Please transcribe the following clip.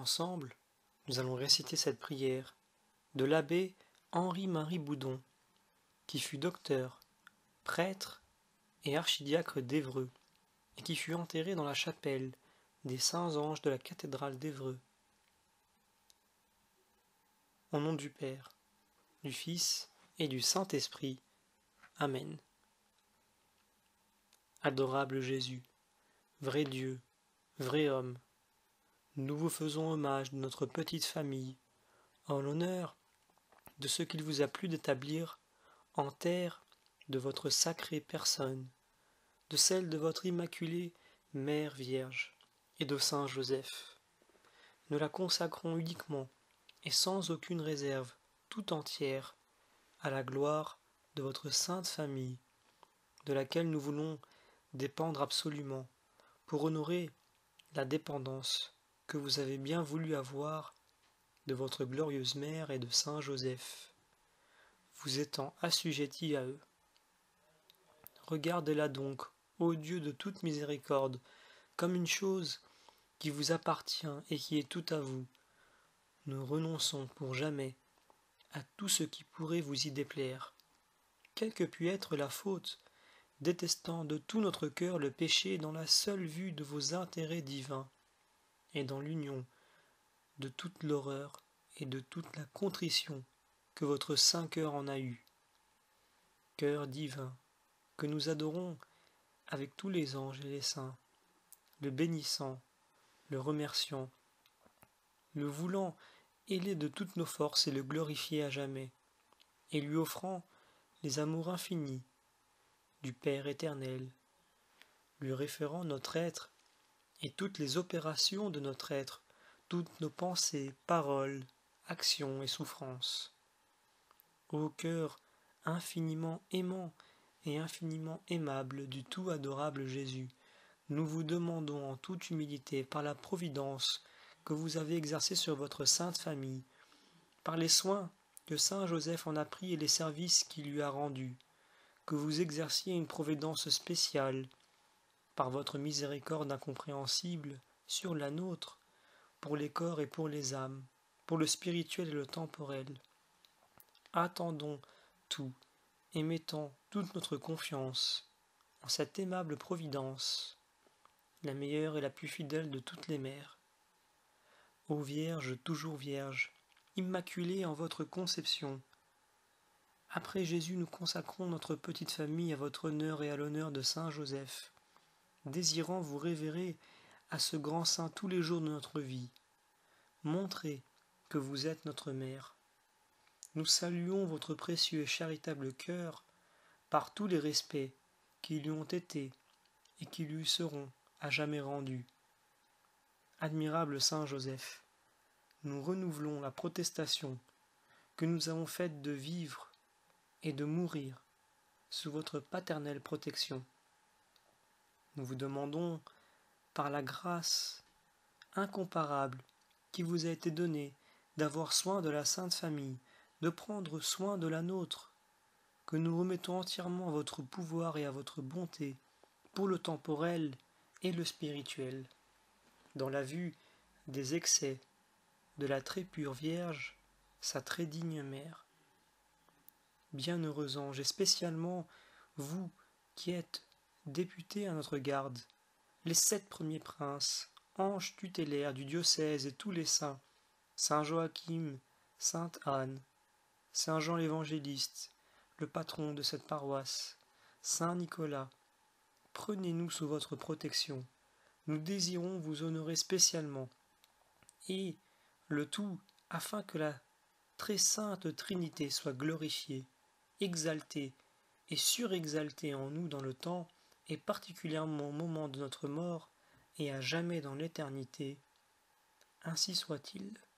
Ensemble, nous allons réciter cette prière de l'abbé Henri-Marie Boudon, qui fut docteur, prêtre et archidiacre d'Évreux, et qui fut enterré dans la chapelle des Saints-Anges de la cathédrale d'Évreux. Au nom du Père, du Fils et du Saint-Esprit. Amen. Adorable Jésus, vrai Dieu, vrai homme, nous vous faisons hommage de notre petite famille, en l'honneur de ce qu'il vous a plu d'établir en terre de votre sacrée personne, de celle de votre immaculée Mère Vierge et de Saint Joseph. Nous la consacrons uniquement et sans aucune réserve, tout entière, à la gloire de votre sainte famille, de laquelle nous voulons dépendre absolument, pour honorer la dépendance que vous avez bien voulu avoir de votre glorieuse mère et de Saint Joseph, vous étant assujettis à eux. Regardez-la donc, ô Dieu de toute miséricorde, comme une chose qui vous appartient et qui est tout à vous. Nous renonçons pour jamais à tout ce qui pourrait vous y déplaire, quelle que puisse être la faute, détestant de tout notre cœur le péché dans la seule vue de vos intérêts divins, et dans l'union de toute l'horreur et de toute la contrition que votre saint cœur en a eue. Cœur divin, que nous adorons avec tous les anges et les saints, le bénissant, le remerciant, le voulant aider de toutes nos forces et le glorifier à jamais, et lui offrant les amours infinis du Père éternel, lui référant notre être et toutes les opérations de notre être, toutes nos pensées, paroles, actions et souffrances. Ô cœur infiniment aimant et infiniment aimable du tout adorable Jésus, nous vous demandons en toute humilité par la providence que vous avez exercée sur votre sainte famille, par les soins que saint Joseph en a pris et les services qu'il lui a rendus, que vous exerciez une providence spéciale, par votre miséricorde incompréhensible, sur la nôtre, pour les corps et pour les âmes, pour le spirituel et le temporel. Attendons tout, et mettons toute notre confiance en cette aimable providence, la meilleure et la plus fidèle de toutes les mères. Ô Vierge, toujours Vierge, immaculée en votre conception, après Jésus, nous consacrons notre petite famille à votre honneur et à l'honneur de Saint Joseph, désirant vous révérer à ce grand saint tous les jours de notre vie. Montrez que vous êtes notre mère. Nous saluons votre précieux et charitable cœur par tous les respects qui lui ont été et qui lui seront à jamais rendus. Admirable Saint Joseph, nous renouvelons la protestation que nous avons faite de vivre et de mourir sous votre paternelle protection. Nous vous demandons, par la grâce incomparable qui vous a été donnée, d'avoir soin de la Sainte Famille, de prendre soin de la nôtre, que nous remettons entièrement à votre pouvoir et à votre bonté, pour le temporel et le spirituel, dans la vue des excès de la très pure Vierge, sa très digne mère. Bienheureux anges, et spécialement vous qui êtes députés à notre garde, les 7 premiers princes, anges tutélaires du diocèse et tous les saints, Saint Joachim, Sainte Anne, Saint Jean l'Évangéliste, le patron de cette paroisse, Saint Nicolas, prenez-nous sous votre protection. Nous désirons vous honorer spécialement, et le tout afin que la très sainte Trinité soit glorifiée, exaltée et surexaltée en nous dans le temps, et particulièrement au moment de notre mort, et à jamais dans l'éternité. Ainsi soit-il.